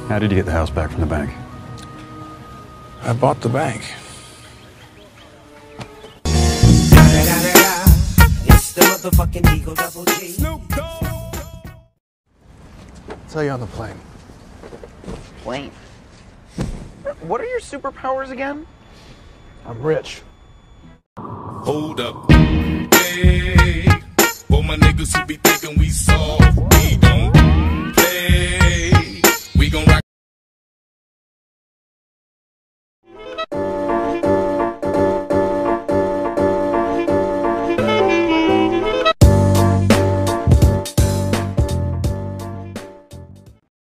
How did you get the house back from the bank? I bought the bank. It's the motherfucking Eagle Double G. Tell you on the plane. Plane. What are your superpowers again? I'm rich. Hold up. Hey, for my niggas who be thinking we soft, we don't